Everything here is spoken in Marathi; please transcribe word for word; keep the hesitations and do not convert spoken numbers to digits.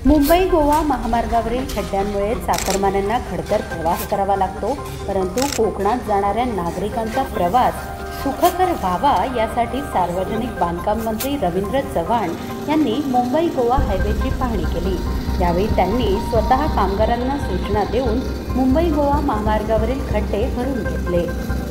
मुंबई गोवा महामार्गावरील खड्ड्यांमुळे चाकरमान्यांना खडतर प्रवास करावा लागतो, परंतु कोकणात जाणाऱ्या नागरिकांचा प्रवास सुखकर व्हावा यासाठी सार्वजनिक बांधकाम मंत्री रवींद्र चव्हाण यांनी मुंबई गोवा हायवेची पाहणी केली। यावेळी त्यांनी स्वतः कामगारांना सूचना देऊन मुंबई गोवा महामार्गावरील खड्डे भरून घेतले।